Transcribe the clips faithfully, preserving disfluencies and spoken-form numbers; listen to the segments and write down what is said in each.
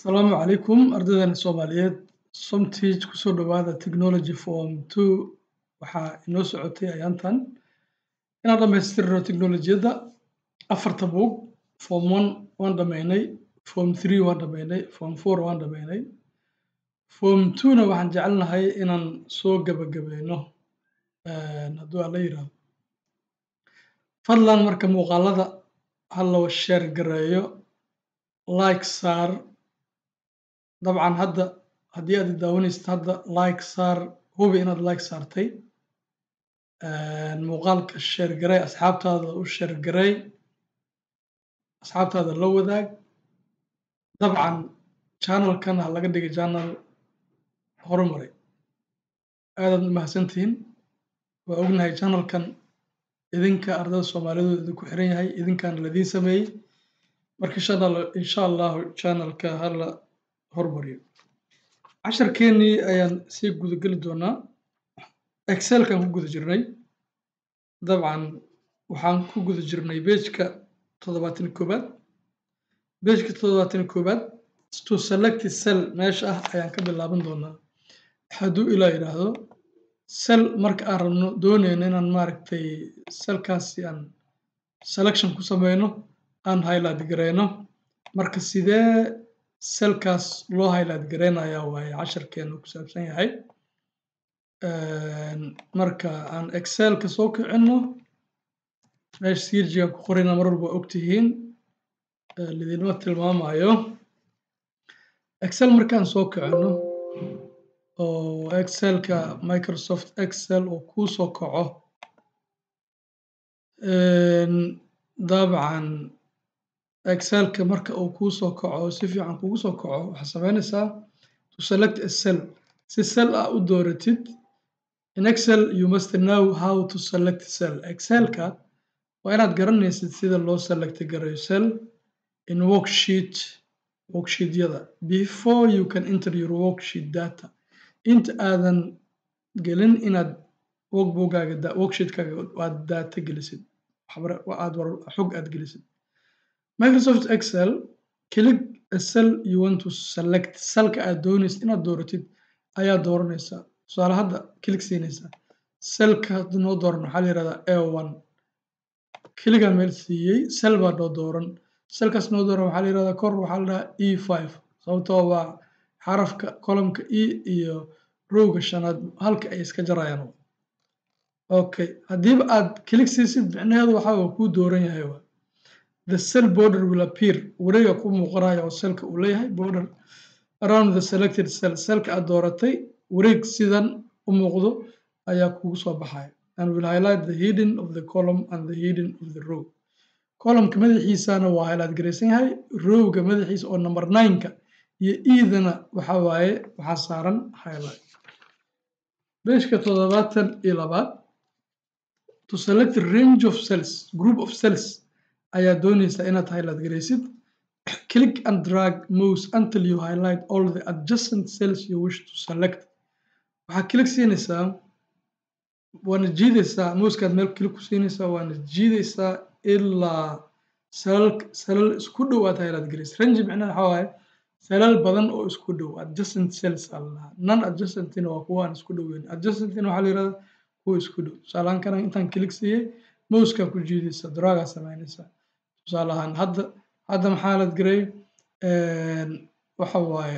Asalaamu calaykum ardaydan Soomaaliyeed somteach kusoo dhawaada technology form two waxaa inoo socotay ayaantan inaan dhamaystirno teknolojiyadda afarta buug form one waan dhamaynay form three waan dhamaynay form four waan dhamaynay form two na waxaan jecelnahay inaan soo gabagabayno hadduu alla yiraahdo fadlan marka muuqaalada ha loo share gareeyo like saar dabcan hadda haddii aad daawanaysid hadda like saar hubi inaad like saartay muuqaalka share garay asxaabtaada u share garay asxaabtaada la wadaag dabcan channelkan ha laga dhigay channel horumaray aadaad u mahadsantihiin waa ognahay channelkan idinka ardayda Soomaalidu idinku xiran yahay idinkaan ladiin sameeyey marka insha allahu channelka hala hormariyo casharkeennii ayaan sii gudageli doonaa excelkan ku guda jirnay dabcan waxaan ku guda jirnay pageka toddobaatan iyo koowaad pageka toddobaatan iyo koowaad to select cell meesha ah ayaan ka bilaaban doonaa hadduu ilaa yidhaahdo cell marka aan rabno doonayno inaan maaragtay cellkaasi aan selection ku sameyno aan highlight gareyno marka sidee cellkaas loo highlight gareynayaa waaye casharkeenu ku saabsan yahay marka aan excelka soo kicino meesha sirjiga ku qorina mar walba ogtihiin lidinma tilmaamayo excel markaan soo kicino oo excelka Microsoft Excel oo kuu soo kaco dabcan excelka marka uu kuu soo kaco si fiican kugu soo kaco waxaad samaynaysaa to select a cell si cell ah u dooratid in Excel you must know how to select cell excelka waa inaad garanaysid sida loo select gareeyo cell in worksheet worksheetyada before you can enter your worksheet data inta aadan gelin inaad workbookaaga worksheetkaaga aad data gelisid aad xog aad gelisid Microsoft Excel click a cell you want to select cellka aad doonaysid inaad dooratid ayaa dooranaysaa tusaale hadda click siinaysaa cellka hadda noo dooran waxaa la yihahdaa A one click aan meel siiyey cell baa noo dooran cellkaas noo dooran waxaa la yihahdaa kor waxaa la dhahaa E five sababtoo waa xarafka columnka E iyo rowga shanaad halka ay iska jarayaan okay haddiiba aad click siisid micnaheedu waxaa uu kuu dooran yahay waa the cell border will appear wareega ku muuqanaya oo cellka uu leeyahay border around the selected cell cellka aad dooratay wareeg sidan u muuqdo ayaa kugu soo baxaya and will highlight the heading of the column and the heading of the row columnka madaxiisana waa highlight garaysan yahay rowga madaxiisa oo number nine-ka iyo e-dana waxa waaye waxaa saaran highlight pageka toddobaatan iyo labaad to select range of cells group of cells ayaa doonaysaa inaad highlight garaysid click and drag mouse until you highlight all the adjacent cells you wish to select waxaad click siinaysaa waana jiidaysaa mousekaad meel click ku siinaysaa waana jiidaysaa ilaa salal isku dhow aad highlight garaysid range micnaha waxaa waaye salal badan oo isku dhow adjacent cells aa lahaa non adjacentina waa kuwa aan isku dhoweyn adjacentina waxaa la yihahdaa kuwa isku dhow tusaalehaan kana intaan click siiyey mousekaa ku jiidaysaa dragaa samaynaysaa tusaale ahaan hadda hadda maxaa la garay waxa waaye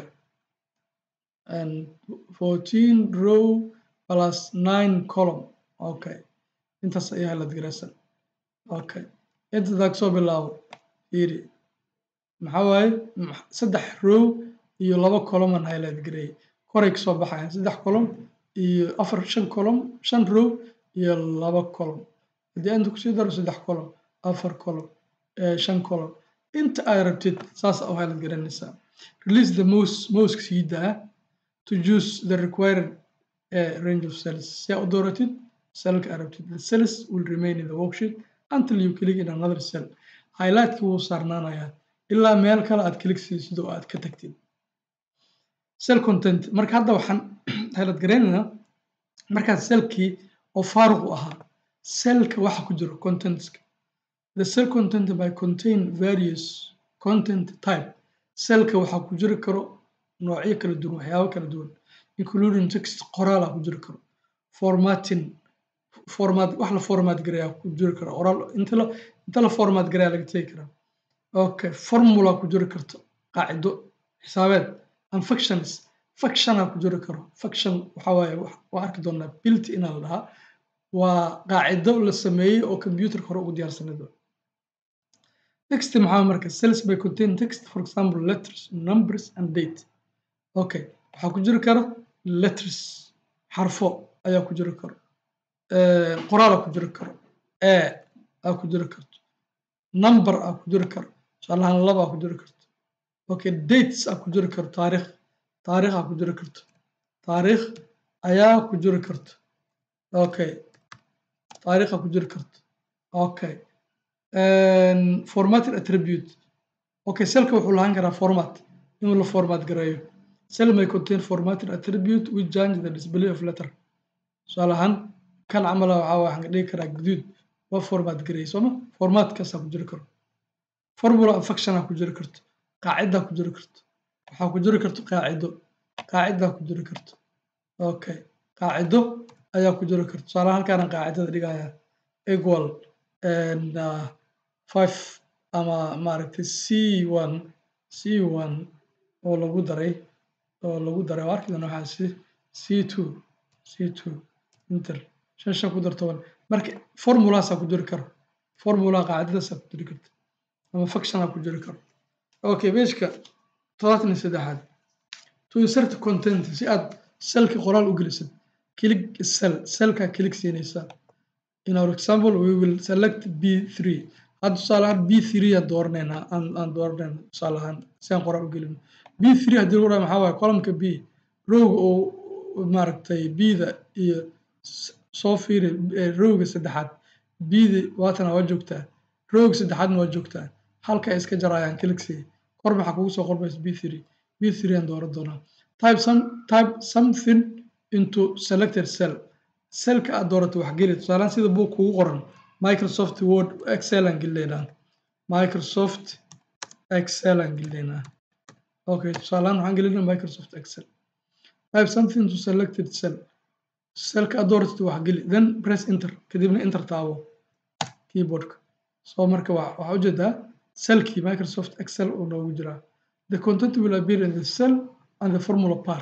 fourteen row plus nine column okay intaas ayaa highlight garaysan okay inta daag soo bilaabo fiiri maxaa waaye saddex row iyo laba column aan highlight gareeyay koray ka soo baxayaan saddex column iyo afar shan column shan row iyo laba column haddii inta kusii daro saddex column afar column shan column inta aad rabtid saas u highlight garanaysaa release the mouse mouse sii daa to choose the required uh, range of cells si aad u dooratid cellka aad rabtid the cells will remain in the worksheet until you click in another cell highlightka wuu saarnaanayaa ilaa meel kale aad click siisid oo aad ka tagtid cell content marka hadda waxaan highlight garaynaynaa markaad cellkii oo faaruq u ahaa cellka waxa ku jiro contentska the cell content by contain various content type cellka waxaa ku jiri karo noocyo kala duwan waxyaabo kala duwan including text qoraal ku jiri karo formatting format wax la format gareeyaa ku jiri karo oral inta la inta la format gareeyaa laga tegi karaa okay formula ku jiri karto qaacido xisaabeed and functions function ku jiri karo function waxa waaye waa arki doonaa built in la dhahaa waa qaacido la sameeyay oo computer hore ugu diyaarsanado text maxaa marka cells may contain text for example letters numbers and date okay waxa ku jiri kara letters xarfo ayaa ku jiri karo ee qoraal ku jiri karo ee aa ku jiri karto number aa ku jiri karo salahan laba ku jiri karto okay dates aa ku jiri karo taariikh taariikh aa ku jiri karto taariikh ayaa ku jiri karto okay taariikh aa ku jiri karto okay and formatted attribute okay cellka wuxuu lahaan karaa format inuu la format gareeyo cell may contain formatted attribute which change the display of letter salahan kan camala waxa waxaan dhigi karaa guduud waa format gareeyo sooma format kaas ku jiri karo formula and function ku jiri karto qaacida ku jiri karto waxa ku jiri karto qaacido qaacida ku jiri karto okay qaacido ayaa ku jiri karto salahan halkaan qaacidada dhigaya equal and uh, five ama maaragtay c one c one oo lagu daray oo lagu daray warkidan waxa si c two c two inter shan shan ku darto marka formula sa ku jiri karo formula qaacidada sa ku jiri karto ama function ku jiri karo okay beeshka todobaatan iyo saddex to insert content si aad cellka qoraal u gelisid click cell cellka click siinaysa in our example we will select b three hadda tusaalahan b three aan dooranayna aan aan dooranayna tusaalahan si aan qoraal u gelino b three haddii lagu dhaho maxaa waaye columnka b rowga oo maaragtay b-da iyo soo fiiri rowga saddexaad b-da waatan waa joogtaa rowga saddexaadna waa joogtaa halka ay iska jarayaan click kor maxaa kugu soo qormaysa b three b three aan dooran doonaa type some type something into selected cell cellka aad doorato wax geli tusaalahan sida buug kugu qoran Microsoft Word Excel aan gelinaa Microsoft Excel aan gelinaa okay tusaalahan waxaan gelinaa Microsoft Excel type something to selected cell cellka aad doorato wax geli then press enter kadibna enter taabo keyboardka soo marka waxa u jeedaa cellkii Microsoft Excel oo noogu jira the content will appear in the cell and the formula bar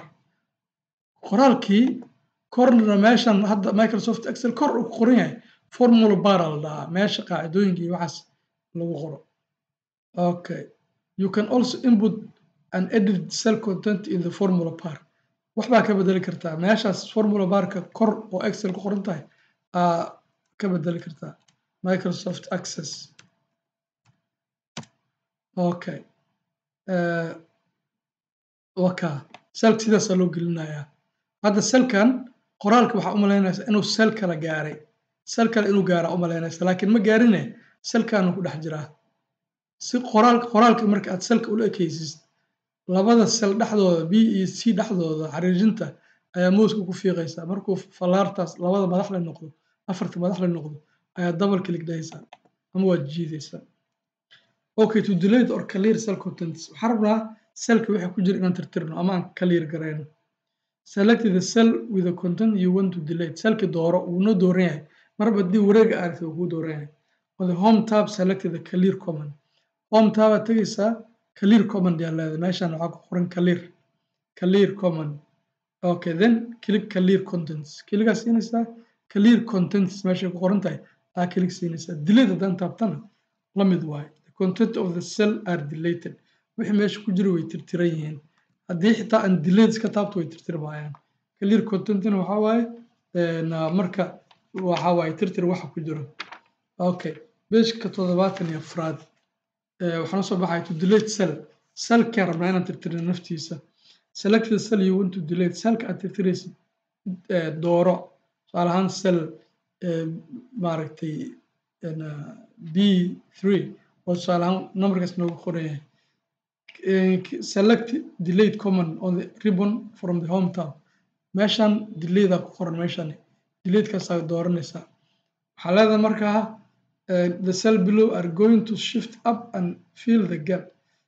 qoraalkii korna meeshan hadda Microsoft Excel kor u qoran yahay formula bar la meesha qaacidooyinkii waxaas lagu qoro okay you can also input and edit cell content in the formula bar waxba ka bedeli kartaa meeshaas formula barka kor oo Excel ku qoran tahay aa ka bedeli kartaa Microsoft Access okay uh waka cell sidaas loo gelinayaa hadda cellkan qoraalka waxa u maleynaysaa inuu cell kala gaaray cell kale inuu gaaro u maleynaysaa laakiin ma gaarine cellkan ku dhex jira si qoraalka qoraalka marka aad cellka u ekaysiis labada cell dhaxdooda b iyo c dhaxdooda xariijinta ayaa mouse ku fiiqaysa markuu falaartaas labada madax la noqdo afarta madax la noqdo ayaa double click dhaysa ama waa jiidaysa okay to delete or clear cell contents waxa rabnaa cellka waxa ku jira inaan tirtirno ama aan clear gareyno select the cell with the content you want to delete cellka dooro uu no dooran yahay marba hadii wareega aragto uu dooran yahay on the home tab select the clear command home tab tagaysa clear command yaa leedahay meeshan waxa ku qoran clear clear command okay then click clear contents kliga siinaysa clear contents meesha ku qoran tahay aa click siinaysa delete dan tabtana la mid waay the content of the cell are deleted wixii meesha ku jira way tirtiran yihiin haddii xitaa aan delete ka taabto way tirtirmayaan clear content-na waxa waaye marka waxa waaye tirtir waxa ku jiro okay page-ka toddobaatan iyo afraad waxaan soo baxay to delete cell cell ka rabnaa inaan tirtirno naftiisa select the cell you want to delete cellka aad tirtiraysa dooro tusaale ahaan cell maaragtay b three oo tusaale ahaan numberkaas noogu qoran yahay select delete command on the ribbon from the home tab meeshan delete ku qoran meeshan delete ka soo dooranaysa waxa leedahay markaa the cell below are going to shift up and fill the gap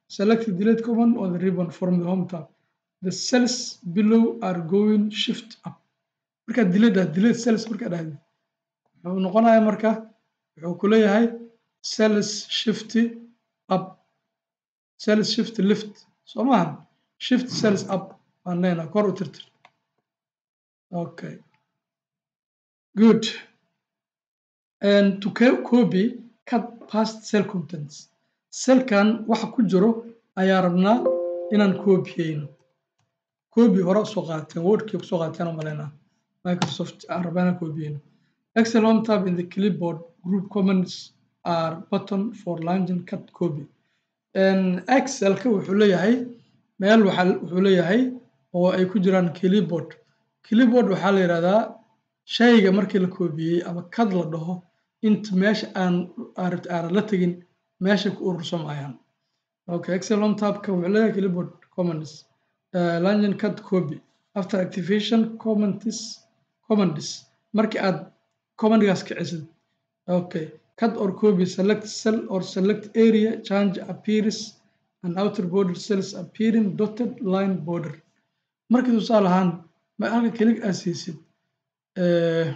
Select the delete command on the ribbon from the home tab. The cells below are going shift up. Marka delete delete cells marka dhahdo wuxuu noqonayaa marka wuxuu ku leeyahay cells shift up, cells shift left, soo maahan shift cells up aan leenahay kor u tirtir. Okay, good. And to copy, cut past cell contents. Cellkan waxa ku jiro ayaa rabnaa inaan copyayno. Copy hore soo qaateen wordkii ku soo qaateen oo maleena Microsoft aan rabnaa copyayno. Excel home tab in the clipboard group commands are button for launching cut copy. And Excel ka wuxuu leeyahay meel waxa wuxuu leeyahay oo ay ku jiraan clipboard. Clipboard waxaa la yiraahdaa shayga markii la koobiyay ama kad la dhaho inta meesha aan aragti aan la tagin meesha ku urursamayaan. Okay, Excel home tab ka wuxuu leeyahay clipboard commands uh, launching cut copy after activation commands commands markii aad commandigaas kicisid. Okay, cut or copy, select cell or select area, change appears and outer border cells appearing dotted line border. Markii tusaale ahaan ma halka click asiisid ee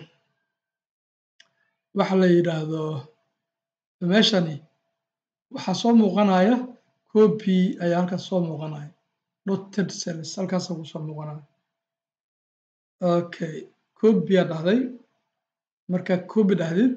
waxa la yiraahdo meeshani waxa soo muuqanaya copy ayaa halka soo muuqanaya dotted cells halkaas ugu soo muuqanaya. Okay, copy ayaa dhahday marka copy dhahdid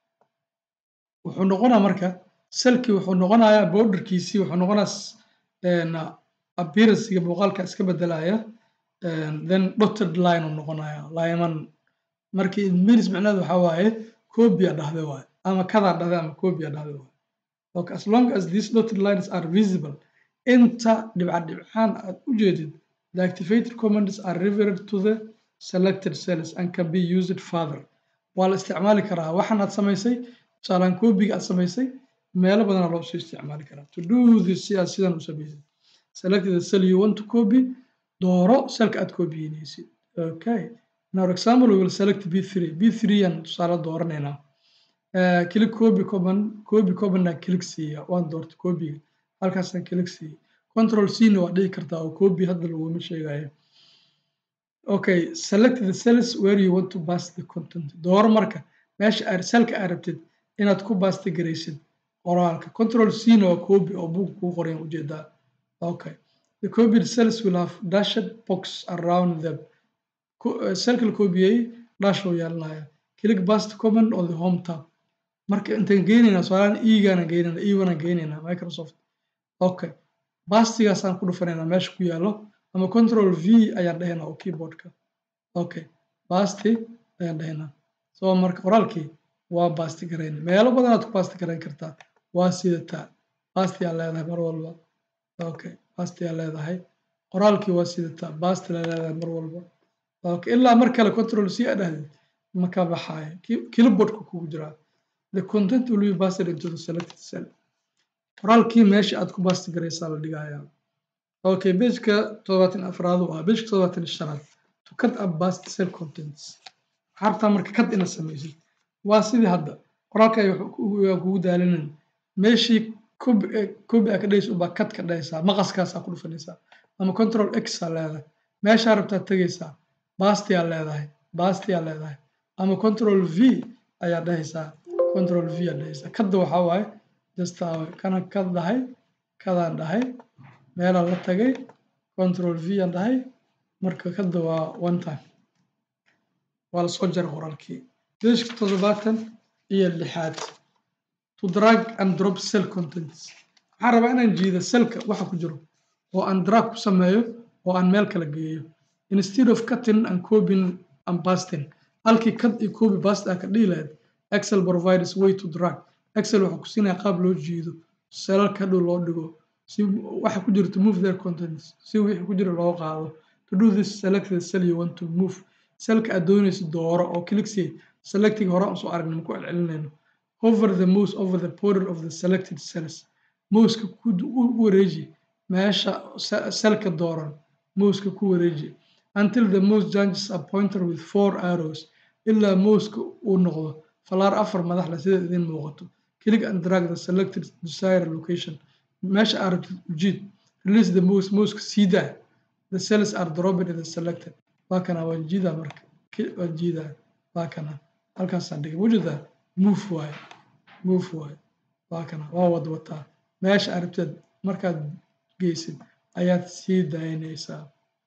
wuxuu noqonayaa marka cellkii wuxuu noqonayaa borderkiisii wuxuu noqonayaa appearance-ga muuqaalka iska bedelaya and then dotted line uu noqonayaa line markii means macnaheedu waxa waaye copy ayaa dhahday waaye ama kada dhahday ama copy ayaa dhahday waaye. Okay, as long as these dotted lines are visible inta dhibca dhibcaan aad u jeedid the activated commands are referred to the selected cells and can be used further. waa la isticmaali karaa waxaan aad samaysay tusaalaan copy-ga aad samaysay meelo badan loo soo isticmaali karaa. To do this si aad sidan u sameysay select the cell you want to copy, dooro cellka aad copy-inaysid. Okay, now for example we will select B three. B three aan tusaale dooranaynaa. Uh, click copy command, copy command aan click siiya waan doorto copy halkaasaan click siiya. Control C na waa dhihi kartaa oo copy hadda laguma sheegayo. Okay, select the cells where you want to paste the content. Dooro marka meesha aad cellka aad rabtid inaad ku paste garaysid qoraalka. Control C na waa copy oo buug ku qoran ujeedaa. Okay, the copied cells will have dashed box around them. Cellka la copyay dash oo yeelanaya. Click paste command on the home tab. Marka intaan geynayna su'aalan e-gana geynayna e-wana geynayna Microsoft. Okay, pastigaasaan ku dhufanayna meesha ku yaalo ama control V ayaan dhahaynaa oo keyboardka. Okay, paste ayaan dhahaynaa. So marka qoraalkii waa paste garayn meelo badan aad ku paste garayn kartaa waa sidataa paste ayaa leedahay mar walba. Okay, paste ayaa leedahay qoraalkii waa sidataa paste ayaa leedahay mar walba. Okay, ilaa mar kale control C aad dhahdid ma ka baxayo clipboardka kugu jiraa. The content will be pasted into the selected cell. qoraalkii meesha aad ku paste garaysaa la dhigayaa. Okay, page-ka toddobaatan afraad waa page-ka toddobaatan iyo shanaad. To cut and paste cell contents. Harta marka cut ina samaysid. Waa sidii hadda qoraalka wuxuu kugu daalinin meeshii copy copy ka dhayso ba cut ka dhaysaa maqaskaas aad ku dhufanaysaa ama control X aad leedahay meesha rabtaa tagaysaa paste aad leedahay paste aad leedahay ama control V ayaa dhahaysaa control V aad dhahaysaa. Kadda waxa waaye just kana kad dhahay kadaan dhahay meela la tagay control V aan dhahay marka kadda waa one time waa la soo jar qoraalkii. Page toddobaatan iyo lixaad. To drag and drop cell contents. Waxaan rabaa inaan jiido cellka waxa ku jiro oo aan drag ku sameeyo oo aan meel kala geeyo. Instead of cutting and copying and pasting halkii cut iyo copy paste ka dhihi lahayd Excel provides way to drag. Excel waxa ku siinaya qaab loo jiido cellka dhow loo dhigo si waxa ku jiro to move their contents si wixii ku jiro loo qaado. To do this select the cell you want to move. Cellka aad doonaysid dooro oo click see selecting hore aan soo aragnay ku celcelinayno. Hover the mouse over the border of the selected cells. Mouse-ka ku wareeji meesha cellka dooran mouse-ka ku wareeji until the mouse changes a pointer with four arrows ilaa mouse-ka uu noqdo falaar afar madax leh sida idin muuqato. Click and drag the selected desired location. meesha aad rabtid ujiid release the mouse mouse siidaa the cells are dropped in the selected waa kana waan jiidaa marka waan jiidaa waa kana halkaasaan dhigay wajida move waaye move waaye waa kana waa wad wataa meesha aad rabtid markaad geysid ayaad sii daynaysaa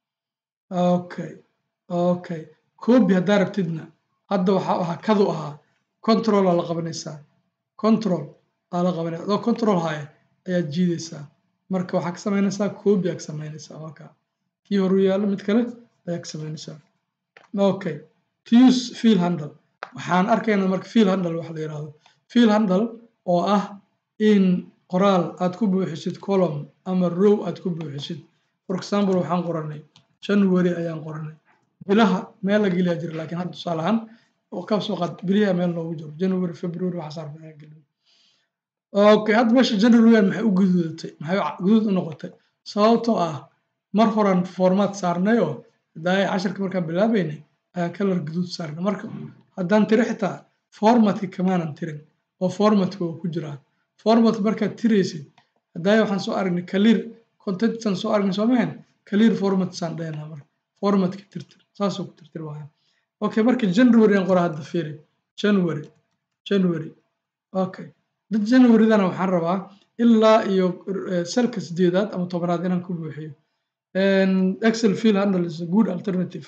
okay okay copy haddaad rabtidna hadda waxaa ahaa kadu ahaa control aa la qabanaysaa control aa la qabanaysaa adoo control haya ayaad jiidaysaa marka waxaa ka samaynaysaa copy aa ka samaynaysaa waa kaa kii horu yaallo mid kale ayaa ka samaynaysaa okay to use field handle waxaan arkaynaa marka field handle waxa la yidhaahdo field handle oo ah in qoraal aad ku buuxisid column ama row aad ku buuxisid for example waxaan qoranay January ayaan qoranay bilaha meel la geliya jira laakiin hadda tusaale ahaan oo ka soo qaad bilaha meel loogu jiro January February waxa saar baan gelin okay hadda meesha January maxay u guduudatay maxay guduud u noqotay sababtoo ah mar horan format saarnayo daay casharka markaan bilaabaynay ayaa color guduud saarnay marka haddaan tiri xitaa formatka kamaanan tirin oo formatka uu ku jiraa format markaad tiraysid haddaay waxaan soo aragnay clear content-san soo aragnay soomahan clear format san dheena marka formatka tirtir saas oo ku tirtir waa okay marka January aan qoraa hadda fiiri January January okay dad January dana waxaan rabaa ilaa iyo selka sideedaad ama tobanaad inaan ku buuxiyo and Excel field handle is a good alternative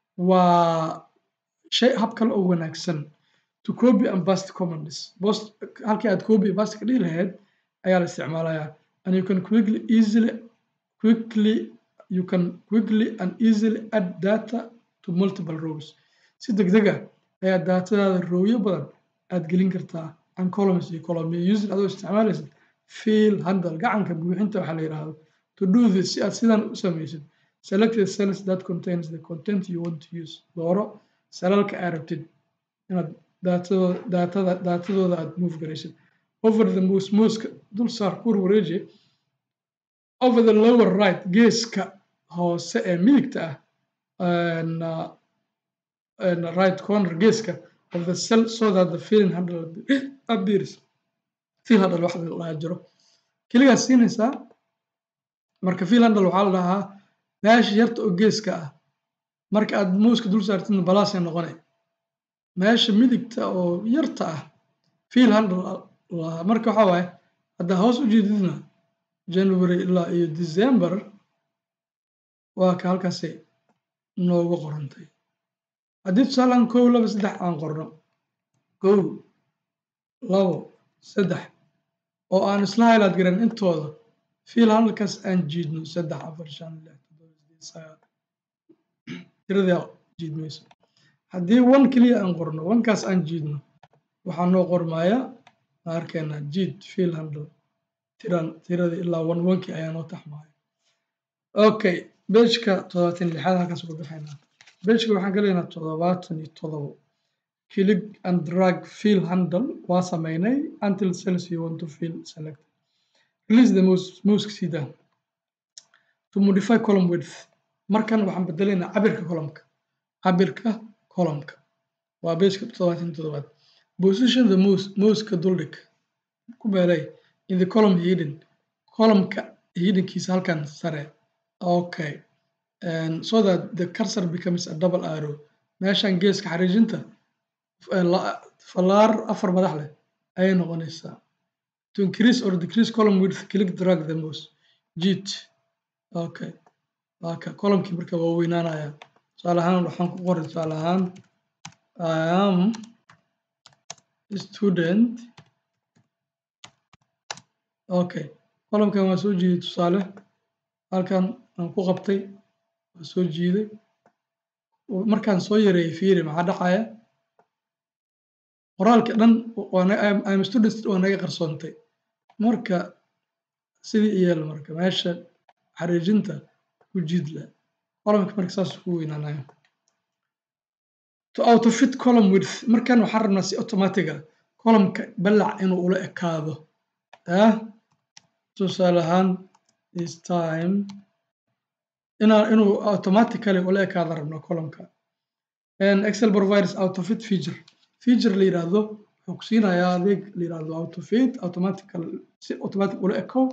waa shay hab kale oo wanaagsan to copy and paste commands post halkii aad copy and paste ka dhihi lahayd ayaa la isticmaalayaa and you can quickly easily quickly you can quickly and easily add data to multiple rows si degdeg ah ayaa daatadaada rowyo badan aad gelin kartaa and columns iyo column using adoo isticmaalaysid field handle gacanka buuxinta waxa la yiraahdo to do this si aad sidan u samaysid select the cells that contains the content you want to use dooro salalka aad rabtid inaad daatadooda daatada daatadooda aad move garaysid over the mouse mouse dul saar kur wareeji over the lower right geeska hoose ee midigta ah and, uh, and right corner geeska of the cell so that the field handle appears field handle waxa la jiro kaliya siinaysaa marka field handle waxa la dhahaa meesha yarta oo geeska ah marka aad mouse dul saartid balaas ay noqonay meesha midigta oo yarta ah field handle marka waxa waaye hadda hoos u jeedidna January ilaa iyo December waa ka halkaas noogu qorantay haddii tusaalaan kow laba saddex aan qorno kow labo saddex oo aan isla highlight garan intooda field handlekaas aan jiidno saddex afar shan lix toddoba sideed sagaal tirada jiidmayso haddii one kaliya aan qorno one-kaas aan jiidno waxaa noo qormaya arkayna jiid field handle tiran tirada ilaa one one-ki ayaa noo taxmaya okay page-ka toddobaatan iyo lixaad halkaas uga baxaynaa page-ka waxaan galaynaa toddobaatan iyo toddoba click and drag field handle waa samaynay until cells you want to fill select release the mouse mouse sida to modify column width markan waxaan bedelaynaa cabirka column-ka cabirka column-ka waa page-ka toddobaatan iyo toddobaad position the mouse mouse-ka duldhig ku beelay in the column hidden column-ka hiddenkiisa halkan sare okay and so that the cursor becomes a double arrow meeshan geeska xariijinta falaar afar madax leh ayay noqonaysaa to increase or decrease column width click drag the mouse jiid okay okay column-kii marka waa weynaanaya tusaale ahaan waxaan ku qoray tusaale ahaan I am student okay column-kan waa soo jiiday tusaale halkan aan ku qabtay waa soo jiiday markaan soo yareeyay fiiri maxaa dhacaya qoraalka dhan I'm student waa naga qarsoontay marka sidii iyeel marka meesha xariijinta ku jiidla column-ka marka saas ku weynaanayo to auto fit column width markan waxaan rabnaa si automatic ah column-ka balac inuu ula ekaado ah tusaale ahaan this time inaa inuu automatically ula ekaado rabnaa column-ka and Excel provides auto fit feature feature la yiraahdo wuxuu ku siinayaa adeeg la yiraahdo auto fit automatical si automatic ula eko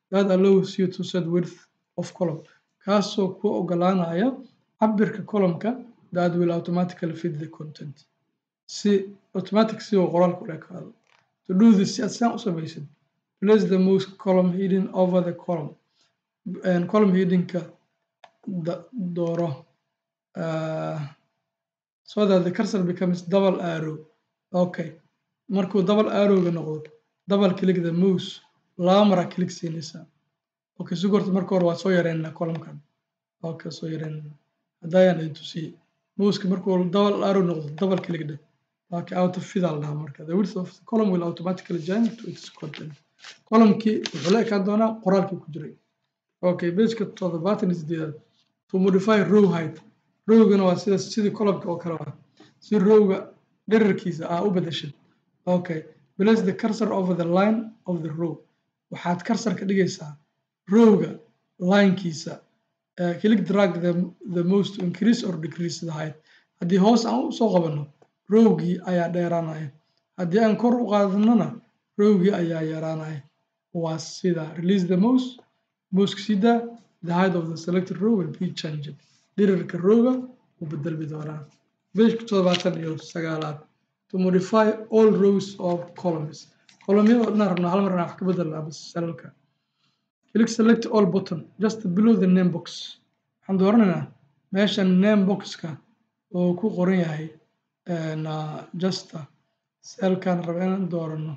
that allows you to set width of column kaasoo ku ogolaanaya cabirka column-ka that will automatically fit the content si automatic si uu qoraalku u ekaado. To do this si aad sidaan u samaysid place the mouse column heading over the column and column heading-ka dooro uh, so that the cursor becomes double arrow. Okay, markuu double arrow-ga noqdo double click the mouse laba mara click siinaysaa. Okay, si goorta marka hore waa soo yareynaa column-kan. Okay, soo yareynaa haddayaan idin tusiye mouse-ka markuu double arrow noqdo double click dheh. Okay, out of fit al dhaha marka the width of the column will automatically change to its content. Column-kii wuxuu la ekaan doonaa qoraalkii ku jiray. Okay, page-ka toddobaatan iyo sideedaad to modify row height. Row-gana waa sida sidii column-ka oo kale ah si row-ga dhererkiisa aa u bedeshid. Okay, place the cursor over the line of the row. waxaad cursor ka dhigaysaa row-ga line-kiisa. Uh, click drag the, the mouse to increase or decrease the height. haddii hoos aan u soo qabanno row-gii ayaa dheeraanaya haddii aan kor u qaadnona row-gii ayaa yaraanaya. waa sida release the mouse mouse-ka sida the height of the selected row will be changed. dhererka row-ga wuu bedelmi doonaa. page-ka toddobaatan iyo sagaalaad to modify all rows of columns. column-yada oo dhan rabnaa hal mar inaan wax ka bedelnaa bas salalka. click select all button just below the name box. waxaan dooranaynaa meesha name box-ka oo ku qoran yahay na just cell-kan raba inaan doorano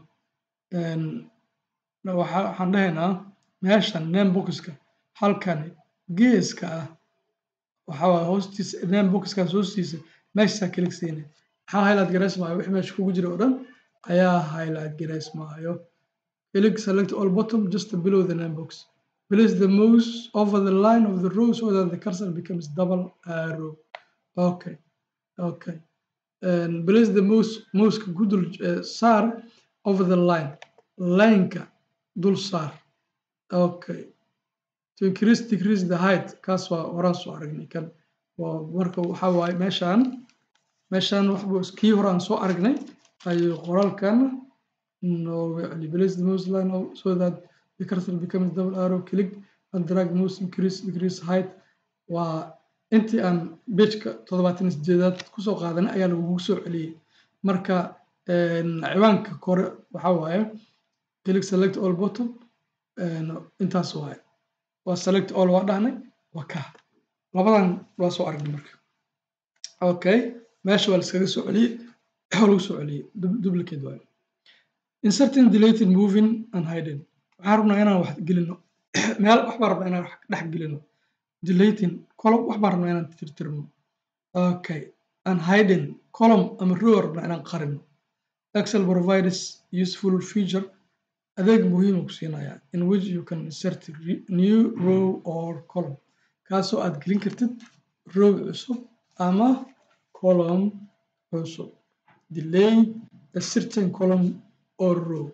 waxaan dhahaynaa meesha name box-ka halkani geeska ah waxa waaye hoostiisa name box-kaas hoostiisa meesha click siinay maxaa highlight gareysmaayo wixii meesha kugu jira oo dhan ayaa highlight gareysmaayo. click select all bottom just below the name box. place the mouse over the line of the row so that the cursor becomes double arrow. Okay, okay. And place the mouse mouse ku dul saar over the line line-ka dul saar. Okay, to increase decrease the height kaas waa horaan soo aragnay kan waa marka waxa waaye meeshaan meeshaan wax kii horaan soo aragnay ayuu qoraalkan no place the mouse line so that the cursor becomes double arrow. click and drag mouse increase decrease height. waa intii aan page-ka toddobaatan iyo sideedaad kusoo qaadanay ayaa lagugu soo celiyey. marka ciwaanka kore waxa waaye click select all bottom intaas waaye waa select all waa dhahnay waa ka labadan waa soo aragnay marka. okay, meesha waa laskaga soo celiyey waa lagu soo celiyey duplicate waaye. inserting deleting moving and hiding. waxaan rabnaa inaan wax gelino meel wax baan rabnaa inaan wax dhex gelino. deleting column wax baan rabnaa inaan tirtirno. okay, and hiding column ama row rabnaa inaan qarino. Excel provides useful feature adeeg muhiim ku siinaya in which you can insert new row or column kaasoo aad gelin kartid row cusub ama column cusub. delay a certain column or row.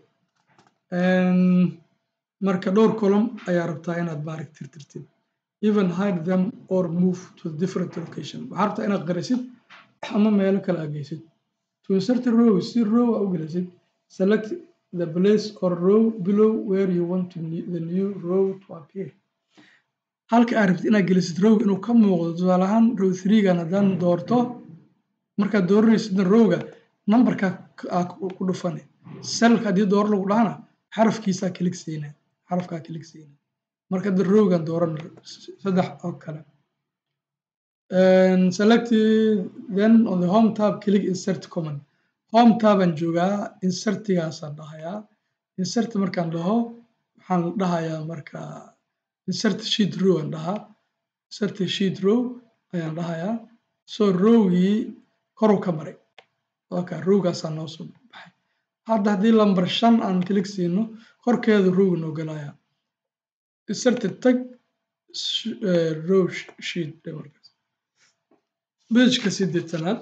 marka dhowr column ayaa rabtaa inaad baarig tirtirtid. even hide them or move to a different location. waxaa rabtaa inaad qarisid ama meelo kale aad geysid. to insert a row si row aa u gelisid select the place or row below where you want to the new row to appear. halka aad rabtid inaad gelisid row inuu ka muuqdo tusaale ahaan row three-gan haddaan doorto markaad dooranaysidna row-ga numberka ku dhufane cell-ka haddii door lagu dhahana xarafkiisaa click siinay xarafkaa click siinay marka da row-gan dooran saddex oo kale. select then on the home tab click insert command. home tab aan joogaa insertigaasaan dhahayaa. insert markaan dhaho waxaan dhahayaa marka insert sheet row aan dhahaa. insert sheet row ayaan dhahayaa. so row-gii koruu ka maray. okay, row-gaasaan noo soo baxay. hadda haddii lambar shan aan click siino korkeedu row noo galaya. insert tag row sheet markaas. page-ka sideetanaad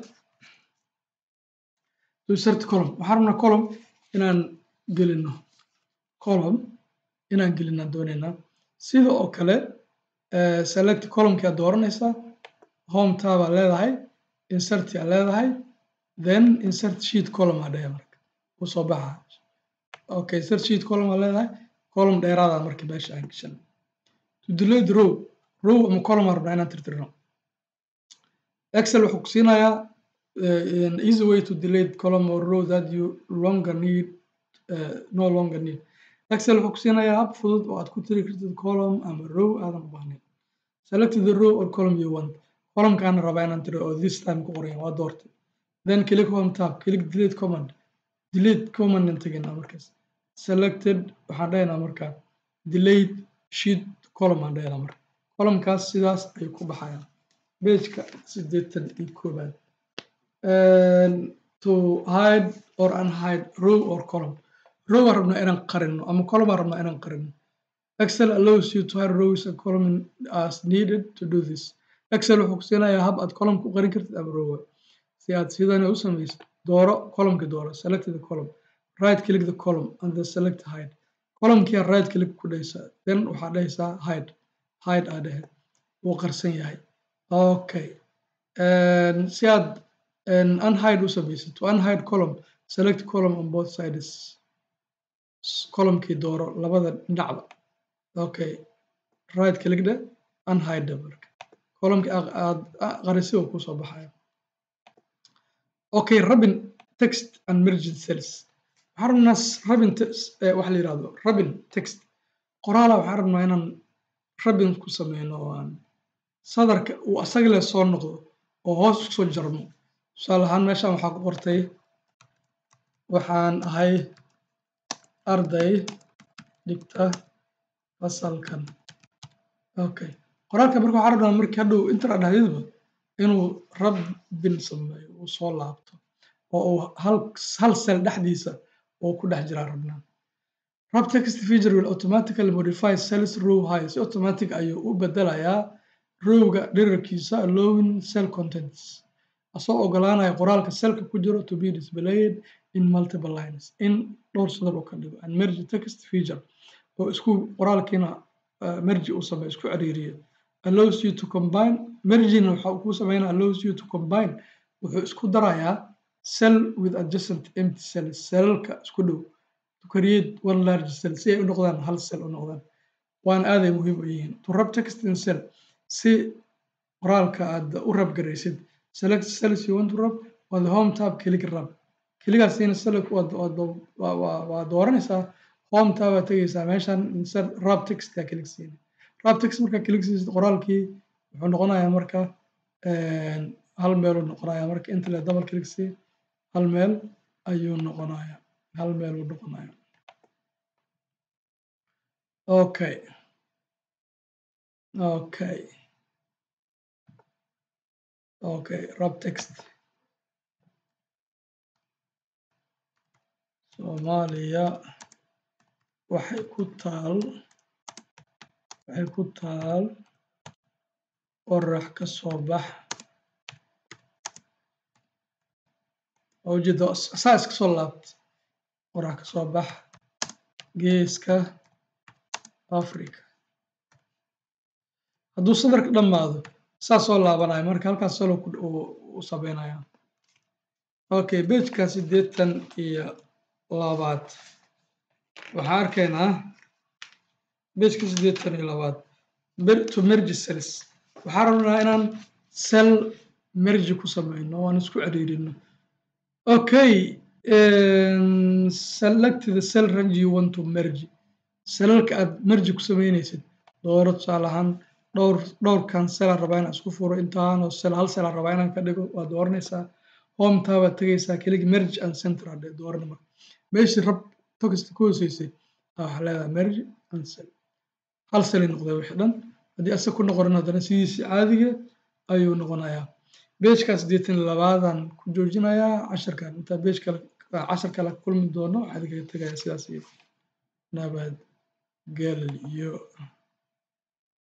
to insert column. waxaan rabnaa column inaan gelino column inaan gelinaan doonaynaa. sida oo kale select column-ka dooranaysaa home tab aa leedahay insert aa leedahay then insert sheet column aa dhahay marka u soo baxa. okay, insert sheet column aa leedahay column dheeraada markii meesha aan gashan to delete row row ama column rabnaa inaan tirtirno Excel wuxuu ku siinayaa an easy way to delete column or row that you longer need uh, no longer need Excel wuxuu ku siinayaa hab fudud oo aad ku tiri kartid column ama row aadan u baahnayn select the row or column you want column kaan rabaa inaan tiro oo this time ku qoran waa doortay then click home tab click delete command delete command and tagayna markaas selected waxaan dhahaynaa markaa delete sheet column aan dhahaynaa marka columnkaas sidaas ayuu ku baxayaa pageka siddeetan iyo koowaad to hide or unhide row or column row aan rabnaa inaan qarino ama column aan rabnaa inaan qarino Excel allows you to hide rows and columns as needed to do this Excel wuxuu ku siinayaa hab aad column ku qarin kartid ama row si aad sidan u samaysid dooro column-ka dooro select the column right click the column and then select hide column-kii right click ku dhaysaa then waxaad dhahaysaa hide hide aad dhahay wuu qarsan yahay okay si aad unhide u samaysid to unhide column select column on both sides column-kii dooro labada dhinacba okay right click dhe unhide marka column-kii aad qarisay oo ku soo baxaya okay rabin text and merging cells waxaan rabnaa rabin waxa la yiraahdo rabin text qoraala waxaan rabnaa inaan rabin ku sameyno oo aan sadarka uu asaga la soo noqdo oo hoos ku soo jarmo tusaale ahaan meeshaan waxaa ku qortay waxaan ahay arday dhigta fasalkan okay qoraalka marka waxaan rabnaa markii hadhow inta la dhahdayba inuu rabin sameeyo uu soo laabto oo uu hal hal cell dhexdiisa oo ku dhex jira rabnaa rab text feature will automatically modify cells row height si automatic ayuu u bedelayaa rowga dhererkiisa allowing cell contents asoo ogolaanaya qoraalka cellka ku jiro to be displayed in multiple lines in dhowr sadar oo ka dhigo and merge text feature oo isku qoraalkiina merge uu sameeyo isku ciriiriyo allows you to combine merging waxa uu ku sameeyaa allows you to combine wuxuu isku darayaa cell with adjacent empty cells cellka isku dhow to create one large cell si ay u noqdaan hal cell u noqdaan waan aaday muhiim u yihiin to wrap text in cell si qoraalka aad u rab garaysid select cells you want to wrap on the home tab click wrap kligaas in cell waa dooranaysaa home tab aad tagaysaa meeshan insert wrap text ka click siin wrap text marka click siisid qoraalkii wuxuu noqonayaa marka hal meel uu noqonayaa marka inta la double click si hal meel ayuu noqonayaa hal meel uu noqonayaa okay okay okay wrap text Soomaaliya waxay ku taal waxay ku taal qorax ka soo bax oo jiddo saas ka soo laabta qorax ka soo bax geeska Afrika hadduu sadarka dhammaado saas soo laabanayo marka halkaas salo u sameynaya okay pageka siddeetan iyo labaad waxaan arkaynaa pageka siddeetan iyo labaad to merge cells waxaan rabnaa inaan cell merge ku sameyno oo aan isku ciriirino okay select the cell range you want to merge cellalka aad merge ku sameynaysid dooro tusaale ahaan dhowr dhowrkan cell aan rabaa inaan isku furo intaan oo cell hal cell aan rabaa inaan ka dhigo waa dooranaysaa home tab aad tagaysaa click merge and center aad dooran marka meeshii rab text ku hooseysay waxaa leedahay merge and cell hal cell ay noqday wixii dhan haddii asa ku noqonin haddana sidiisii caadiga ayuu noqonayaa pageka siddeetan iyo labaadaan ku joojinayaa casharkan intaa page kale cashar kale kulmi doono waxaad kaga tegayaa sidaas iyo nabad gel iyo